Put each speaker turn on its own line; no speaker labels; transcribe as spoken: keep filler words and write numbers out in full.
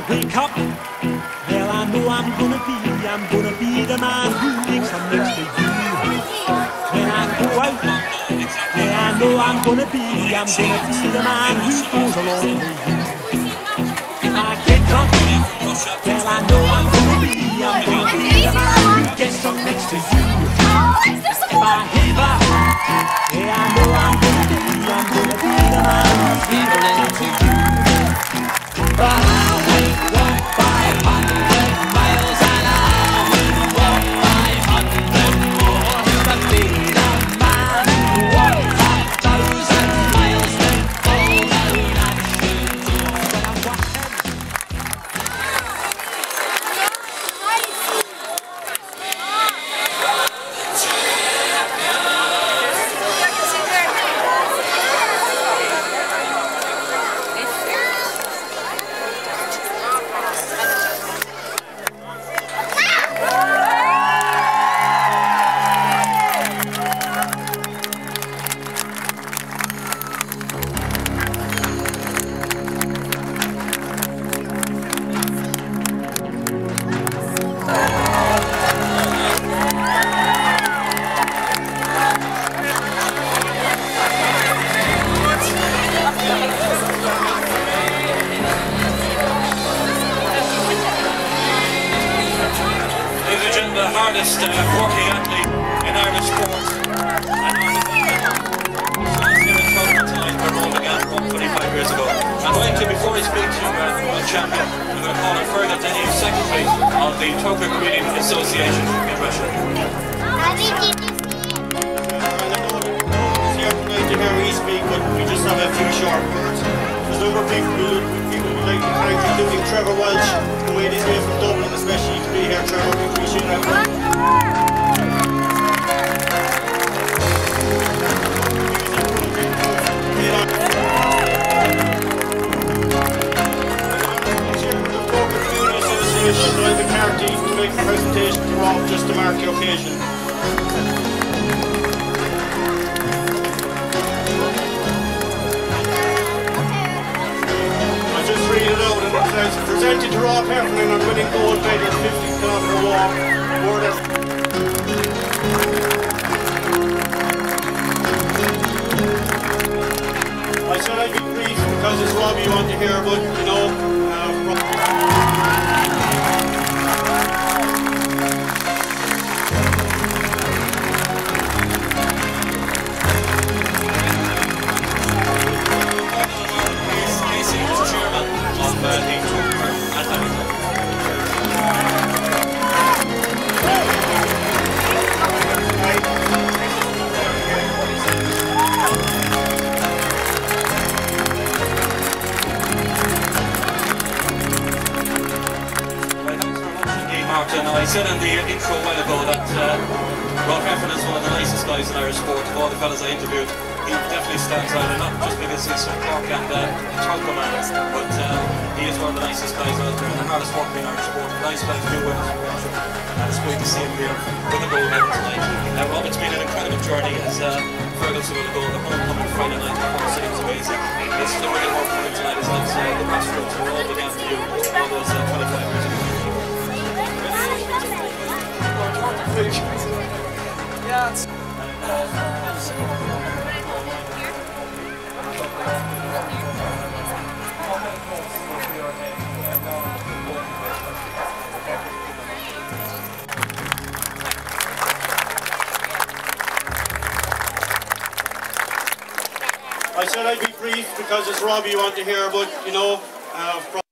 wake up, well I know I'm gonna be, I'm gonna be the man who wakes up next to you. When I go out, well I know I'm gonna be, I'm gonna be the man who goes along with you. If I get drunk, well I know I'm gonna be, I'm gonna be the man who gets drunk next to you. If I heaver, yeah I know I'm gonna be, I'm gonna be the man who's heavering into you. But I will walk five hundred miles and I will walk five hundred more to be the man who walks a thousand miles then falls out and shoots when I'm walking.
The hardest uh, working athlete in Irish sports, and he's here in Tottenham tonight where Rome began twenty-five years ago. I'm going to, before I speak to uh, the world champion, I'm going to call on Fergal Denny, secretary of the Tokyo Community Association in Russia.
I know he's here tonight to hear me speak, but we just have a few short words. There's a number of people who people would like to thank, including Trevor Welch, who made his way from Dublin, especially to be here. Trevor, we appreciate that. Drive a car team to make a presentation to Rob just to mark the occasion. I'll just read it out, and it says, presented to Rob Heffernan on winning gold medal fifty kilometre walk. Word of I said I'd be brief because it's Rob you want to hear, but you know, uh, Rob
And I said in the intro a while ago that uh, Rob Heffernan is one of the nicest guys in Irish sport. Of all the fellas I interviewed, he definitely stands out, and not just because he's from Cork and uh, a Tokyo man, but uh, he is one of the nicest guys out there and the hardest working in Irish sport. Nice guy to do with us, and it's great to see him here with a gold medal tonight. Uh, Rob, it's been an incredible journey as uh, Fergal's with a goal. The homecoming Friday night, the whole city was amazing. This is the real homecoming tonight, is like uh, the crossroads where all began for you all those uh, twenty-five years ago.
Yeah, it's
I said I'd be brief because it's Rob you want to hear, but you know, uh,